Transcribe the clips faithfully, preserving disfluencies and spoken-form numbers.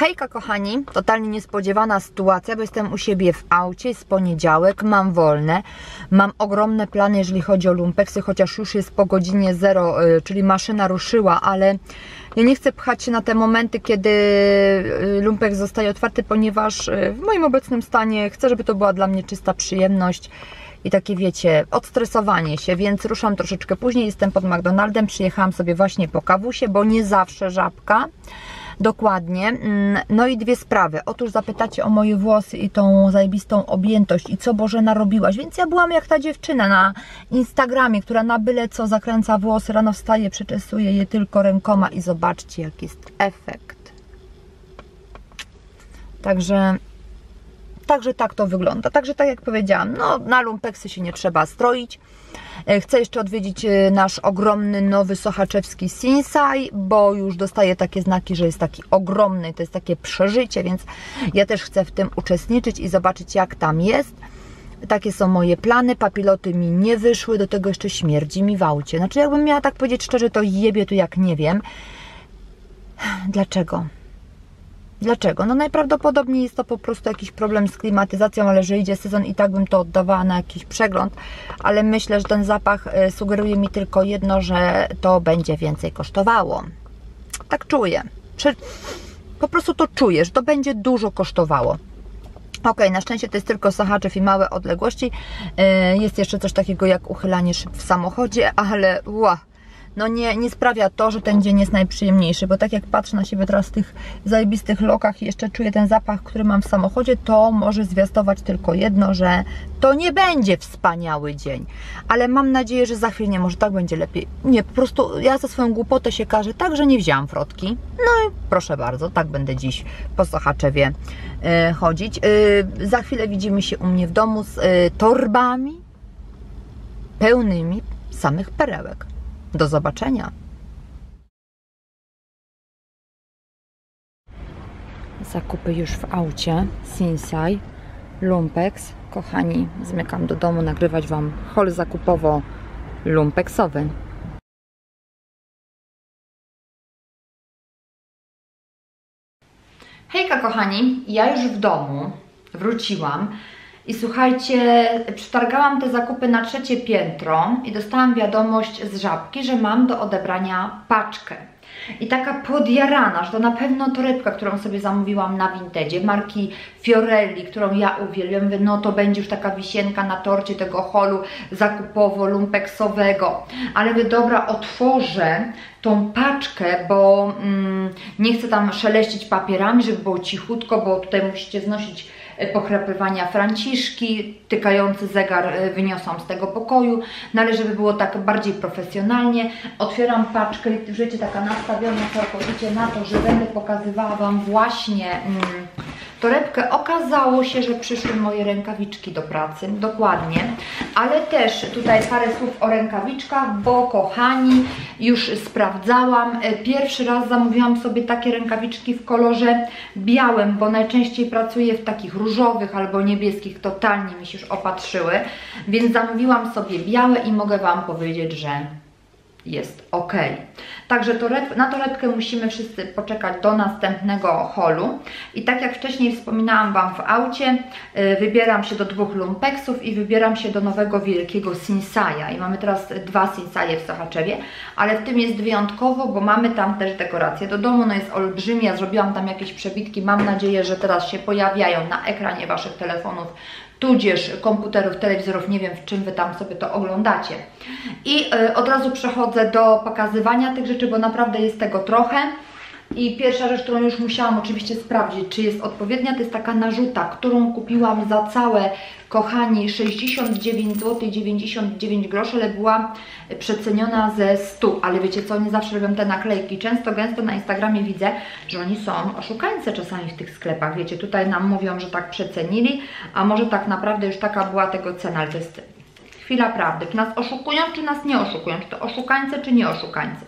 Hejka kochani, totalnie niespodziewana sytuacja, bo jestem u siebie w aucie, jest poniedziałek, mam wolne, mam ogromne plany, jeżeli chodzi o lumpeksy, chociaż już jest po godzinie zero, czyli maszyna ruszyła, ale ja nie chcę pchać się na te momenty, kiedy lumpeks zostaje otwarty, ponieważ w moim obecnym stanie chcę, żeby to była dla mnie czysta przyjemność i takie, wiecie, odstresowanie się, więc ruszam troszeczkę później, jestem pod McDonaldem, przyjechałam sobie właśnie po kawusie, bo nie zawsze żabka. Dokładnie. No i dwie sprawy. Otóż zapytacie o moje włosy i tą zajebistą objętość i co Bożena robiłaś, więc ja byłam jak ta dziewczyna na Instagramie, która na byle co zakręca włosy, rano wstaje, przeczesuje je tylko rękoma i zobaczcie jaki jest efekt. Także Także tak to wygląda. Także tak jak powiedziałam, no na lumpeksy się nie trzeba stroić. Chcę jeszcze odwiedzić nasz ogromny, nowy sochaczewski Sinsay, bo już dostaję takie znaki, że jest taki ogromny, to jest takie przeżycie, więc ja też chcę w tym uczestniczyć i zobaczyć jak tam jest. Takie są moje plany, papiloty mi nie wyszły, do tego jeszcze śmierdzi mi w aucie. Znaczy jakbym miała tak powiedzieć szczerze, to jebie tu jak nie wiem. Dlaczego? Dlaczego? No najprawdopodobniej jest to po prostu jakiś problem z klimatyzacją, ale że idzie sezon i tak bym to oddawała na jakiś przegląd, ale myślę, że ten zapach sugeruje mi tylko jedno, że to będzie więcej kosztowało. Tak czuję. Po prostu to czuję, że to będzie dużo kosztowało. Ok, na szczęście to jest tylko Sochaczew i małe odległości. Jest jeszcze coś takiego jak uchylanie szyb w samochodzie, ale wow. No nie, nie sprawia to, że ten dzień jest najprzyjemniejszy, bo tak jak patrzę na siebie teraz w tych zajebistych lokach i jeszcze czuję ten zapach, który mam w samochodzie, to może zwiastować tylko jedno, że to nie będzie wspaniały dzień. Ale mam nadzieję, że za chwilę nie, może tak będzie lepiej. Nie, po prostu ja za swoją głupotę się karzę, tak, że nie wzięłam frotki. No i proszę bardzo, tak będę dziś po Sochaczewie yy, chodzić. Yy, za chwilę widzimy się u mnie w domu z yy, torbami pełnymi samych perełek. Do zobaczenia. Zakupy już w aucie. Sinsay, lumpeks. Kochani, zmykam do domu nagrywać Wam haul zakupowo-lumpeksowy. Hejka kochani, ja już w domu wróciłam. I słuchajcie, przetargałam te zakupy na trzecie piętro i dostałam wiadomość z Żabki, że mam do odebrania paczkę. I taka podjarana, że to na pewno torebka, którą sobie zamówiłam na Vintedzie, marki Fiorelli, którą ja uwielbiam. Mówię, no to będzie już taka wisienka na torcie tego holu zakupowo-lumpeksowego. Ale mówię, dobra, otworzę tą paczkę, bo mm, nie chcę tam szeleścić papierami, żeby było cichutko, bo tutaj musicie znosić pochrapywania Franciszki, tykający zegar wyniosłam z tego pokoju, no ale żeby było tak bardziej profesjonalnie, otwieram paczkę i życie taka nastawiona całkowicie na to, że będę pokazywała Wam właśnie mm, torebkę. Okazało się, że przyszły moje rękawiczki do pracy, dokładnie, ale też tutaj parę słów o rękawiczkach, bo kochani, już sprawdzałam, pierwszy raz zamówiłam sobie takie rękawiczki w kolorze białym, bo najczęściej pracuję w takich różowych albo niebieskich, totalnie mi się już opatrzyły, więc zamówiłam sobie białe i mogę Wam powiedzieć, że jest ok. Także toreb, na torebkę musimy wszyscy poczekać do następnego holu. I tak jak wcześniej wspominałam Wam w aucie, yy, wybieram się do dwóch lumpeksów i wybieram się do nowego wielkiego Sinsaya. I mamy teraz dwa Sinsaye w Sochaczewie, ale w tym jest wyjątkowo, bo mamy tam też dekoracje do domu. No jest olbrzymia, zrobiłam tam jakieś przebitki. Mam nadzieję, że teraz się pojawiają na ekranie Waszych telefonów, tudzież komputerów, telewizorów, nie wiem w czym Wy tam sobie to oglądacie. I y, od razu przechodzę do pokazywania tych rzeczy, bo naprawdę jest tego trochę. I pierwsza rzecz, którą już musiałam oczywiście sprawdzić, czy jest odpowiednia, to jest taka narzuta, którą kupiłam za całe, kochani, sześćdziesiąt dziewięć złotych dziewięćdziesiąt dziewięć groszy, ale była przeceniona ze stu. Ale wiecie co, oni zawsze robią te naklejki. Często, gęsto na Instagramie widzę, że oni są oszukańcy czasami w tych sklepach. Wiecie, tutaj nam mówią, że tak przecenili, a może tak naprawdę już taka była tego cena, ale to jest chwila prawdy. Czy nas oszukują, czy nas nie oszukują? Czy to oszukańcy, czy nie oszukańcy?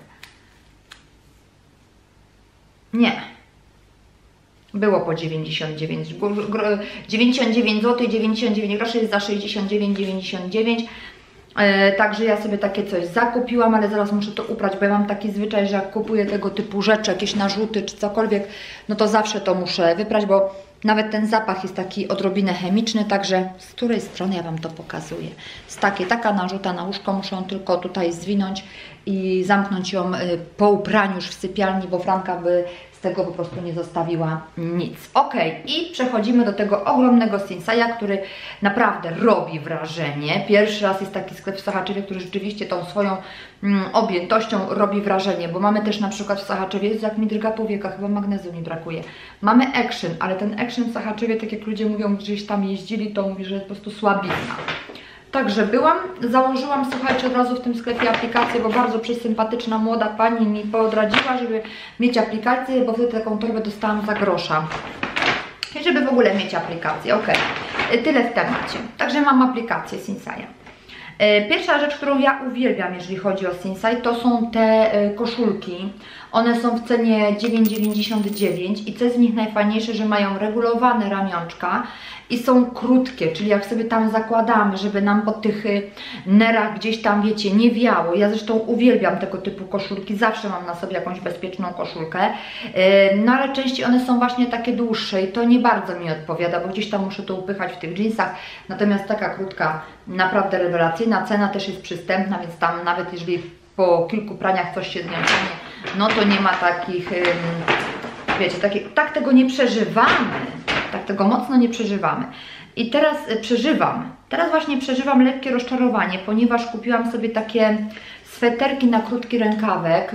Nie. Było po dziewięćdziesiąt dziewięć złotych dziewięćdziesiąt dziewięć groszy, jest za sześćdziesiąt dziewięć dziewięćdziesiąt dziewięć. E, także ja sobie takie coś zakupiłam, ale zaraz muszę to uprać, bo ja mam taki zwyczaj, że jak kupuję tego typu rzeczy, jakieś narzuty czy cokolwiek, no to zawsze to muszę wyprać, bo nawet ten zapach jest taki odrobinę chemiczny, także z której strony ja Wam to pokazuję. Z takiej, taka narzuta na łóżko, muszę ją tylko tutaj zwinąć i zamknąć ją po upraniu już w sypialni, bo Franka by z tego po prostu nie zostawiła nic. Ok, i przechodzimy do tego ogromnego Sinsaja, który naprawdę robi wrażenie. Pierwszy raz jest taki sklep w Sochaczewie, który rzeczywiście tą swoją mm, objętością robi wrażenie, bo mamy też na przykład w Sochaczewie, jak mi drga powieka, chyba magnezu mi brakuje. Mamy Action, ale ten Action w Sochaczewie, tak jak ludzie mówią, gdzieś tam jeździli, to mówi, że jest po prostu słabizna. Także byłam, założyłam, słuchajcie, od razu w tym sklepie aplikację, bo bardzo przesympatyczna młoda pani mi podradziła, żeby mieć aplikację, bo wtedy taką torbę dostałam za grosza. I żeby w ogóle mieć aplikację, ok. Tyle w temacie. Także mam aplikację Sinsaja. Pierwsza rzecz, którą ja uwielbiam, jeżeli chodzi o Sinsay, to są te koszulki. One są w cenie dziewięć dziewięćdziesiąt dziewięć i co jest w nich najfajniejsze, że mają regulowane ramionczka i są krótkie, czyli jak sobie tam zakładamy, żeby nam po tych nerach gdzieś tam, wiecie, nie wiało. Ja zresztą uwielbiam tego typu koszulki, zawsze mam na sobie jakąś bezpieczną koszulkę, no ale częściej one są właśnie takie dłuższe i to nie bardzo mi odpowiada, bo gdzieś tam muszę to upychać w tych jeansach, natomiast taka krótka, naprawdę rewelacyjna, cena też jest przystępna, więc tam nawet jeżeli po kilku praniach coś się z nią stanie, no to nie ma takich, wiecie, takie, tak tego nie przeżywamy. Tak tego mocno nie przeżywamy. I teraz przeżywam, teraz właśnie przeżywam lekkie rozczarowanie, ponieważ kupiłam sobie takie sweterki na krótki rękawek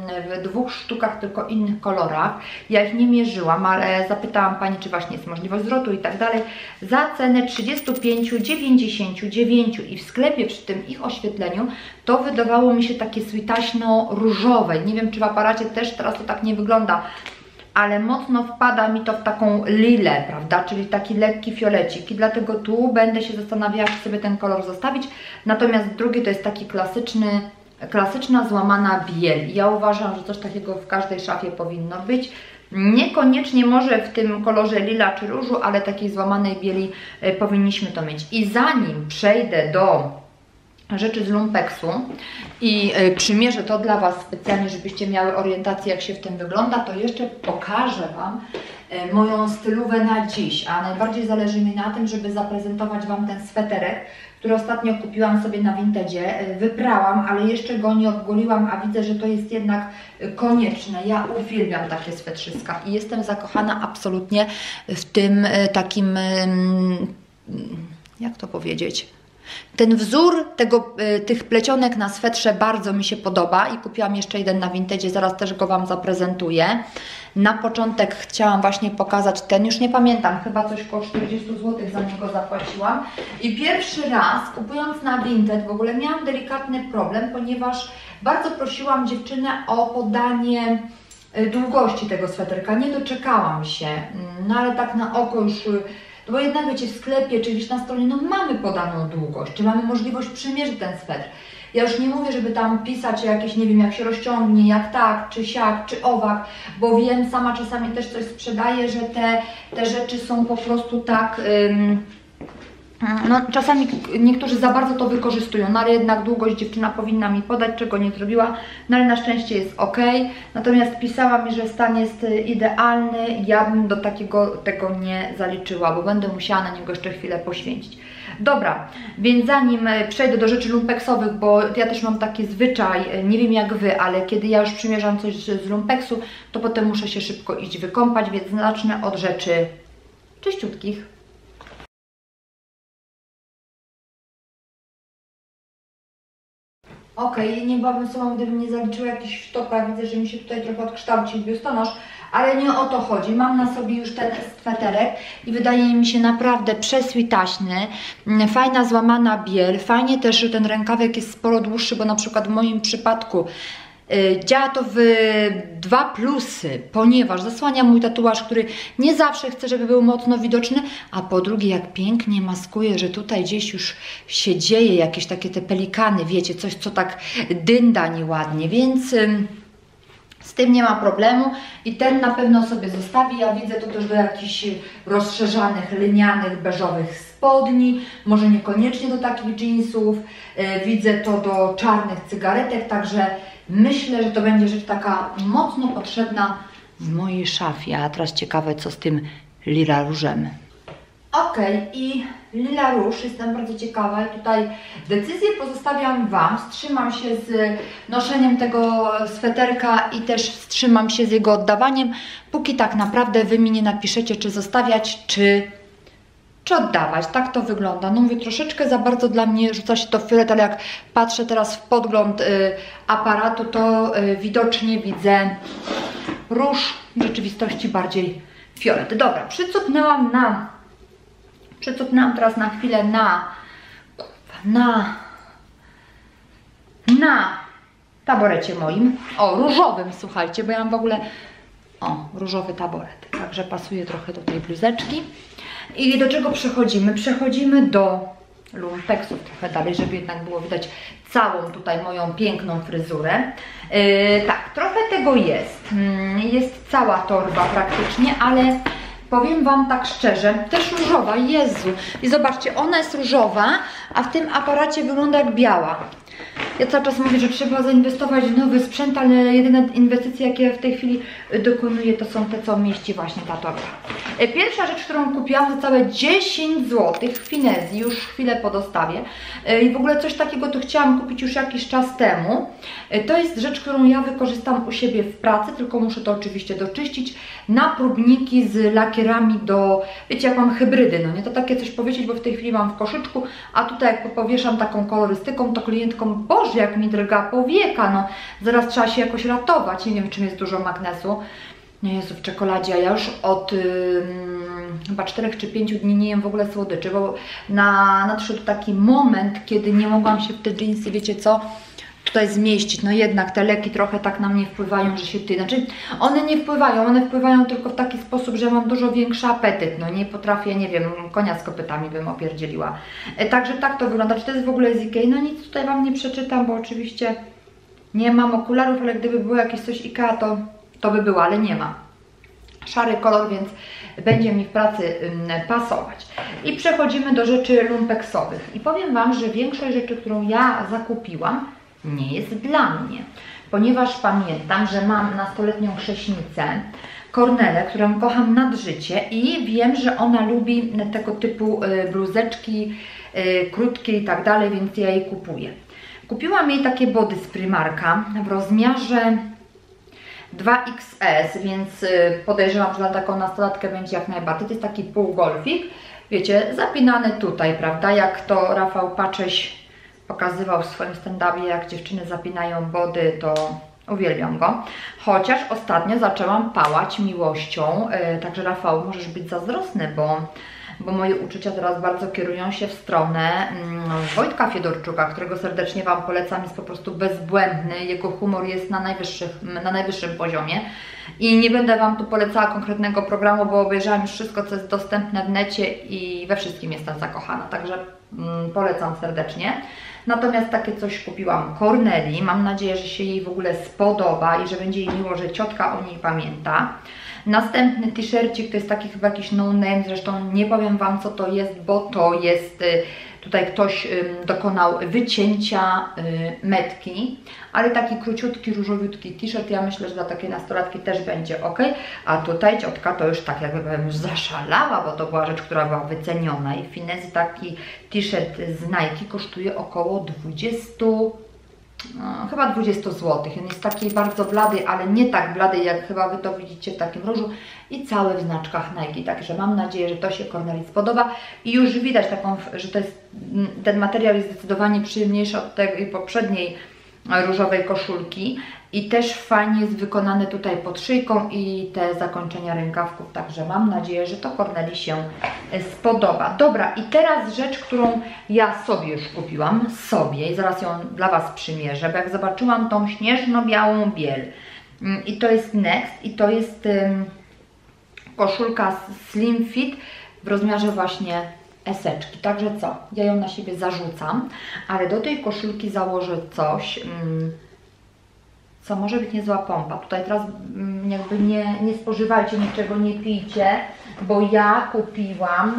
w dwóch sztukach, tylko innych kolorach. Ja ich nie mierzyłam, ale zapytałam pani, czy właśnie jest możliwość zwrotu i tak dalej, za cenę trzydzieści pięć dziewięćdziesiąt dziewięć i w sklepie przy tym ich oświetleniu to wydawało mi się takie sweetaśno-różowe. Nie wiem, czy w aparacie też teraz to tak nie wygląda, ale mocno wpada mi to w taką lilę, prawda, czyli taki lekki fiolecik i dlatego tu będę się zastanawiała, czy sobie ten kolor zostawić, natomiast drugi to jest taki klasyczny, klasyczna złamana biel i ja uważam, że coś takiego w każdej szafie powinno być, niekoniecznie może w tym kolorze lila czy różu, ale takiej złamanej bieli y, powinniśmy to mieć. I zanim przejdę do rzeczy z lumpeksu i y, przymierzę to dla Was specjalnie, żebyście miały orientację, jak się w tym wygląda, to jeszcze pokażę Wam y, moją stylówę na dziś, a najbardziej zależy mi na tym, żeby zaprezentować Wam ten sweterek, który ostatnio kupiłam sobie na Vintage, y, wyprałam, ale jeszcze go nie odgoliłam, a widzę, że to jest jednak y, konieczne. Ja uwielbiam takie swetrzyska i jestem zakochana absolutnie w tym y, takim, y, jak to powiedzieć, ten wzór tego, y, tych plecionek na swetrze bardzo mi się podoba i kupiłam jeszcze jeden na Vintage, zaraz też go Wam zaprezentuję. Na początek chciałam właśnie pokazać ten, już nie pamiętam, chyba coś koło czterdzieści złotych za niego zapłaciłam. I pierwszy raz kupując na Vinted w ogóle miałam delikatny problem, ponieważ bardzo prosiłam dziewczynę o podanie długości tego sweterka. Nie doczekałam się, no ale tak na oko już... Bo jednak wiecie, w sklepie czy gdzieś na stronie, no mamy podaną długość, czy mamy możliwość przymierzyć ten swetr. Ja już nie mówię, żeby tam pisać jakieś, nie wiem, jak się rozciągnie, jak tak, czy siak, czy owak, bo wiem, sama czasami też coś sprzedaję, że te, te rzeczy są po prostu tak... Ym, no, czasami niektórzy za bardzo to wykorzystują, no ale jednak długość dziewczyna powinna mi podać, czego nie zrobiła, no ale na szczęście jest ok. Natomiast pisała mi, że stan jest idealny, ja bym do takiego tego nie zaliczyła, bo będę musiała na niego jeszcze chwilę poświęcić. Dobra, więc zanim przejdę do rzeczy lumpeksowych, bo ja też mam taki zwyczaj, nie wiem jak Wy, ale kiedy ja już przymierzam coś z lumpeksu, to potem muszę się szybko iść wykąpać, więc zacznę od rzeczy czyściutkich. Okej, okay, nie byłabym sobą, gdybym nie zaliczyła jakiś sztoka, widzę, że mi się tutaj trochę odkształcił biustonosz, ale nie o to chodzi. Mam na sobie już ten sweterek i wydaje mi się naprawdę przeswitaśny, fajna złamana biel, fajnie też, że ten rękawek jest sporo dłuższy, bo na przykład w moim przypadku Yy, działa to w dwa plusy, ponieważ zasłania mój tatuaż, który nie zawsze chcę, żeby był mocno widoczny, a po drugie jak pięknie maskuje, że tutaj gdzieś już się dzieje jakieś takie te pelikany, wiecie, coś co tak dynda nieładnie, więc yy, tym nie ma problemu i ten na pewno sobie zostawi. Ja widzę to też do jakichś rozszerzanych, linianych, beżowych spodni, może niekoniecznie do takich jeansów. Widzę to do czarnych cygaretek, także myślę, że to będzie rzecz taka mocno potrzebna w mojej szafie. A teraz ciekawe, co z tym lila różem. Ok, i lila róż, jestem bardzo ciekawa i tutaj decyzję pozostawiam Wam. Wstrzymam się z noszeniem tego sweterka i też wstrzymam się z jego oddawaniem, póki tak naprawdę Wy mi nie napiszecie, czy zostawiać, czy, czy oddawać. Tak to wygląda. No mówię, troszeczkę za bardzo dla mnie rzuca się to w fiolet, ale jak patrzę teraz w podgląd y, aparatu, to y, widocznie widzę róż, w rzeczywistości bardziej fiolet. Dobra, przycupnęłam na Przecupnęłam teraz na chwilę na, na, na taborecie moim, o różowym, słuchajcie, bo ja mam w ogóle, o różowy taboret, także pasuje trochę do tej bluzeczki. I do czego przechodzimy? Przechodzimy do lumpeksów trochę dalej, żeby jednak było widać całą tutaj moją piękną fryzurę. Yy, tak, trochę tego jest, yy, jest cała torba praktycznie, ale powiem Wam tak szczerze, też różowa, Jezu. I zobaczcie, ona jest różowa, a w tym aparacie wygląda jak biała. Ja cały czas mówię, że trzeba zainwestować w nowy sprzęt, ale jedyne inwestycje, jakie w tej chwili dokonuję, to są te, co mieści właśnie ta torba. Pierwsza rzecz, którą kupiłam za całe dziesięć złotych w Finezji, już chwilę po dostawie. I w ogóle coś takiego to chciałam kupić już jakiś czas temu. To jest rzecz, którą ja wykorzystam u siebie w pracy, tylko muszę to oczywiście doczyścić. Na próbniki z lakierami do, wiecie, jak mam hybrydy, no nie, to takie coś powiedzieć, bo w tej chwili mam w koszyczku, a tutaj jak powieszam taką kolorystyką, to klientkom, Boże, jak mi drga powieka, no zaraz trzeba się jakoś ratować. Nie wiem, czym jest dużo magnesu. Nie, Jezu, w czekoladzie, a ja już od yy, chyba czterech czy pięciu dni nie jem w ogóle słodyczy, bo na, nadszedł taki moment, kiedy nie mogłam się w te dżinsy, wiecie co, tutaj zmieścić. No jednak te leki trochę tak na mnie wpływają, że się ty, znaczy one nie wpływają, one wpływają tylko w taki sposób, że mam dużo większy apetyt, no nie potrafię, nie wiem, konia z kopytami bym opierdzieliła. E, także tak to wygląda. Czy to jest w ogóle z Ikei? No nic tutaj Wam nie przeczytam, bo oczywiście nie mam okularów, ale gdyby było jakieś coś Ikea, to, to by było, ale nie ma. Szary kolor, więc będzie mi w pracy pasować. I przechodzimy do rzeczy lumpeksowych. I powiem Wam, że większość rzeczy, którą ja zakupiłam, nie jest dla mnie, ponieważ pamiętam, że mam nastoletnią chrześnicę, Kornelę, którą kocham nad życie i wiem, że ona lubi tego typu bluzeczki krótkie i tak dalej, więc ja jej kupuję. Kupiłam jej takie body z Primarka w rozmiarze dwa X S, więc podejrzewam, że dla taką nastolatkę będzie jak najbardziej. To jest taki półgolfik, wiecie, zapinany tutaj, prawda, jak to Rafał Pacześ pokazywał w swoim stand-upie, jak dziewczyny zapinają body, to uwielbiam go. Chociaż ostatnio zaczęłam pałać miłością, yy, także Rafał, możesz być zazdrosny, bo, bo moje uczucia teraz bardzo kierują się w stronę yy, Wojtka Fiedorczuka, którego serdecznie Wam polecam, jest po prostu bezbłędny, jego humor jest na, najwyższych, na najwyższym poziomie. I nie będę Wam tu polecała konkretnego programu, bo obejrzałam już wszystko, co jest dostępne w necie i we wszystkim jestem zakochana, także mm, polecam serdecznie. Natomiast takie coś kupiłam Korneli, mam nadzieję, że się jej w ogóle spodoba i że będzie jej miło, że ciotka o niej pamięta. Następny t-shircik to jest taki chyba jakiś no name, zresztą nie powiem Wam, co to jest, bo to jest, tutaj ktoś dokonał wycięcia metki, ale taki króciutki, różowiutki t-shirt, ja myślę, że dla takiej nastolatki też będzie ok. A tutaj ciotka to już tak jakby powiem, już zaszalała, bo to była rzecz, która była wyceniona i w Finezji taki t-shirt z Nike kosztuje około dwadzieścia, no, chyba dwadzieścia złotych. On jest taki bardzo blady, ale nie tak blady, jak chyba Wy to widzicie w takim różu i cały w znaczkach Nike, także mam nadzieję, że to się Korneli spodoba i już widać taką, że to jest, ten materiał jest zdecydowanie przyjemniejszy od tej poprzedniej różowej koszulki i też fajnie jest wykonany tutaj pod szyjką i te zakończenia rękawków, także mam nadzieję, że to Korneli się spodoba. Dobra, i teraz rzecz, którą ja sobie już kupiłam, sobie i zaraz ją dla Was przymierzę, bo jak zobaczyłam tą śnieżno-białą biel i to jest Next i to jest um, koszulka Slim Fit w rozmiarze właśnie eseczki, także co? Ja ją na siebie zarzucam, ale do tej koszulki założę coś, um, co może być niezła pompa. Tutaj teraz mm, jakby nie, nie spożywajcie niczego, nie pijcie, bo ja kupiłam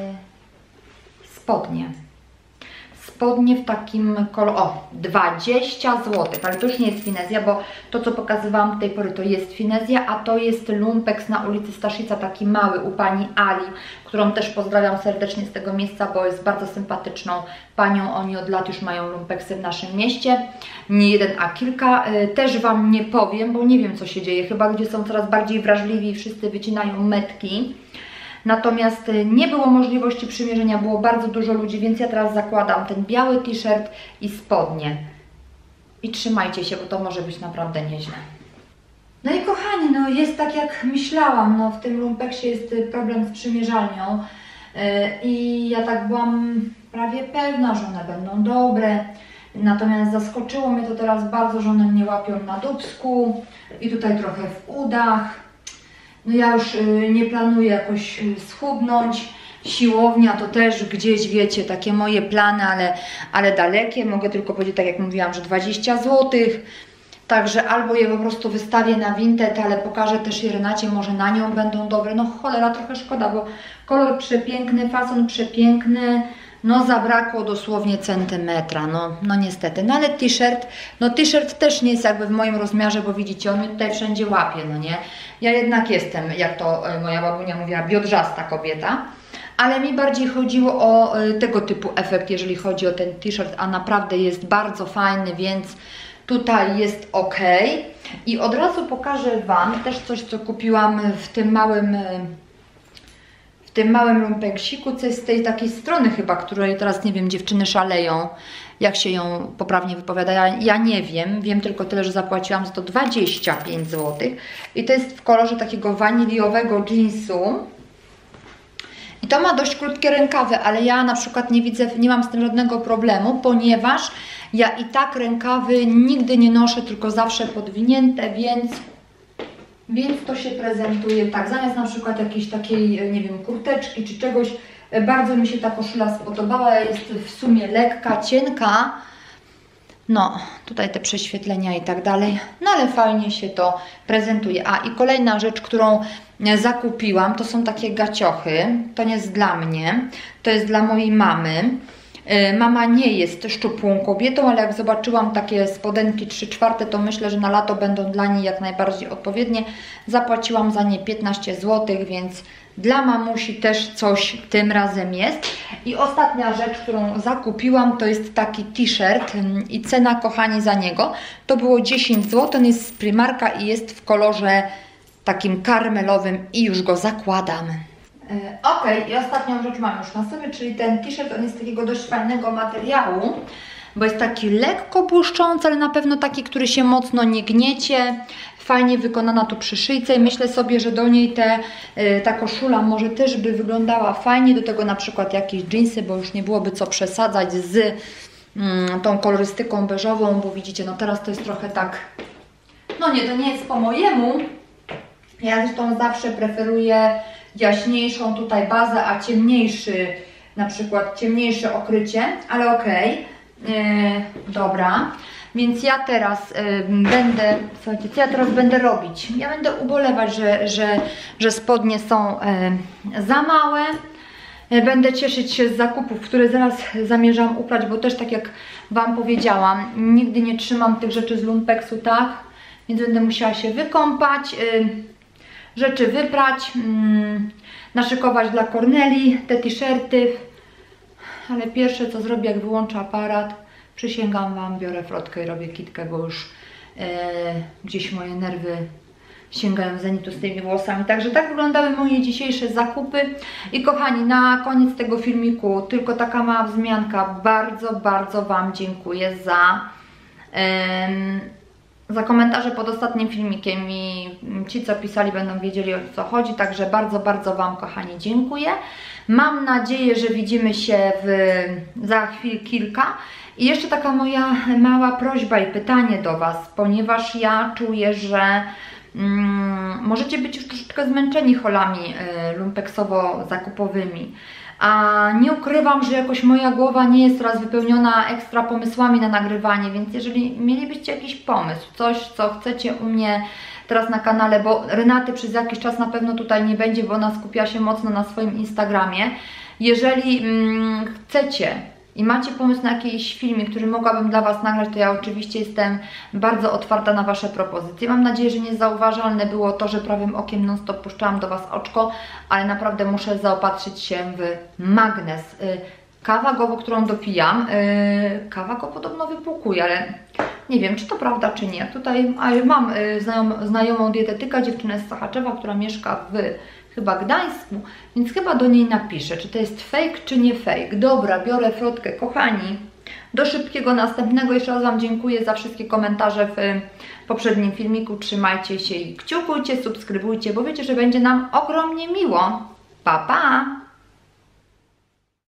yy, spodnie. Spodnie w takim kolorze, o, dwadzieścia złotych, ale to już nie jest finezja, bo to, co pokazywałam do tej pory, to jest finezja, a to jest lumpeks na ulicy Staszica, taki mały u pani Ali, którą też pozdrawiam serdecznie z tego miejsca, bo jest bardzo sympatyczną panią. Oni od lat już mają lumpeksy w naszym mieście, nie jeden, a kilka. Też Wam nie powiem, bo nie wiem, co się dzieje, chyba ludzie są coraz bardziej wrażliwi i wszyscy wycinają metki. Natomiast nie było możliwości przymierzenia, było bardzo dużo ludzi, więc ja teraz zakładam ten biały t-shirt i spodnie. I trzymajcie się, bo to może być naprawdę nieźle. No i kochani, no jest tak jak myślałam, no w tym lumpeksie jest problem z przymierzalnią yy, i ja tak byłam prawie pewna, że one będą dobre. Natomiast zaskoczyło mnie to teraz bardzo, że one mnie łapią na dupsku i tutaj trochę w udach. No ja już y, nie planuję jakoś y, schudnąć, siłownia to też gdzieś, wiecie, takie moje plany, ale, ale dalekie, mogę tylko powiedzieć, tak jak mówiłam, że dwadzieścia złotych, także albo je po prostu wystawię na Vinted, ale pokażę też je Renacie, może na nią będą dobre, no cholera, trochę szkoda, bo kolor przepiękny, fason przepiękny, no zabrakło dosłownie centymetra, no, no niestety, no ale t-shirt, no t-shirt też nie jest jakby w moim rozmiarze, bo widzicie, on mnie tutaj wszędzie łapie, no nie, ja jednak jestem, jak to moja babunia mówiła, biodrzasta kobieta, ale mi bardziej chodziło o tego typu efekt, jeżeli chodzi o ten t-shirt, a naprawdę jest bardzo fajny, więc tutaj jest ok. I od razu pokażę Wam też coś, co kupiłam w tym małym w tym małym lumpeksiku, co jest z tej takiej strony chyba, której teraz, nie wiem, dziewczyny szaleją, jak się ją poprawnie wypowiada, ja, ja nie wiem, wiem tylko tyle, że zapłaciłam za to dwadzieścia pięć złotych i to jest w kolorze takiego waniliowego jeansu i to ma dość krótkie rękawy, ale ja na przykład nie widzę, nie mam z tym żadnego problemu, ponieważ ja i tak rękawy nigdy nie noszę, tylko zawsze podwinięte, więc Więc to się prezentuje tak, zamiast na przykład jakiejś takiej, nie wiem, kurteczki czy czegoś, bardzo mi się ta koszula spodobała, jest w sumie lekka, cienka, no, tutaj te prześwietlenia i tak dalej, no ale fajnie się to prezentuje. A i kolejna rzecz, którą zakupiłam, to są takie gaciochy, to nie jest dla mnie, to jest dla mojej mamy. Mama nie jest szczupłą kobietą, ale jak zobaczyłam takie spodenki trzy czwarte, to myślę, że na lato będą dla niej jak najbardziej odpowiednie. Zapłaciłam za nie piętnaście złotych, więc dla mamusi też coś tym razem jest. I ostatnia rzecz, którą zakupiłam, to jest taki t-shirt i cena, kochani, za niego to było dziesięć złotych. On jest z Primarka i jest w kolorze takim karmelowym i już go zakładam. Ok, i ostatnią rzecz mam już na sobie, czyli ten t-shirt, on jest takiego dość fajnego materiału, bo jest taki lekko błyszczący, ale na pewno taki, który się mocno nie gniecie, fajnie wykonana tu przy szyjce i myślę sobie, że do niej te, ta koszula może też by wyglądała fajnie, do tego na przykład jakieś dżinsy, bo już nie byłoby co przesadzać z mm, tą kolorystyką beżową, bo widzicie, no teraz to jest trochę tak, no nie, to nie jest po mojemu, ja zresztą zawsze preferuję jaśniejszą tutaj bazę, a ciemniejszy, na przykład ciemniejsze okrycie, ale okej, okay. Yy, dobra, więc ja teraz yy, będę, słuchajcie, co ja teraz będę robić? Ja będę ubolewać, że, że, że spodnie są yy, za małe, yy, będę cieszyć się z zakupów, które zaraz zamierzam uprać, bo też tak jak Wam powiedziałam, nigdy nie trzymam tych rzeczy z lumpeksu, tak, więc będę musiała się wykąpać, yy, rzeczy wyprać, mm, naszykować dla Korneli te t-shirty, ale pierwsze co zrobię, jak wyłączę aparat, przysięgam Wam, biorę frotkę i robię kitkę, bo już e, gdzieś moje nerwy sięgają zenitu z tymi włosami. Także tak wyglądały moje dzisiejsze zakupy. I kochani, na koniec tego filmiku tylko taka mała wzmianka. Bardzo, bardzo Wam dziękuję za... E, za komentarze pod ostatnim filmikiem i ci, co pisali, będą wiedzieli, o co chodzi, także bardzo, bardzo Wam, kochani, dziękuję. Mam nadzieję, że widzimy się w, za chwil kilka. I jeszcze taka moja mała prośba i pytanie do Was, ponieważ ja czuję, że Mm, możecie być już troszeczkę zmęczeni haulami y, lumpeksowo-zakupowymi. A nie ukrywam, że jakoś moja głowa nie jest teraz wypełniona ekstra pomysłami na nagrywanie, więc jeżeli mielibyście jakiś pomysł, coś co chcecie u mnie teraz na kanale, bo Renaty przez jakiś czas na pewno tutaj nie będzie, bo ona skupia się mocno na swoim Instagramie. Jeżeli mm, chcecie i macie pomysł na jakiś filmik, który mogłabym dla Was nagrać, to ja oczywiście jestem bardzo otwarta na Wasze propozycje. Mam nadzieję, że niezauważalne było to, że prawym okiem non stop puszczałam do Was oczko, ale naprawdę muszę zaopatrzyć się w magnes. Kawa Gowo, którą dopijam, kawa go podobno wypłukuje, ale nie wiem, czy to prawda, czy nie. Tutaj mam znajom, znajomą dietetyka, dziewczynę z Sochaczewa, która mieszka w chyba Gdańsku, więc chyba do niej napiszę, czy to jest fake, czy nie fake. Dobra, biorę frotkę, kochani. Do szybkiego następnego. Jeszcze raz Wam dziękuję za wszystkie komentarze w poprzednim filmiku. Trzymajcie się i kciukujcie, subskrybujcie, bo wiecie, że będzie nam ogromnie miło. Pa, pa!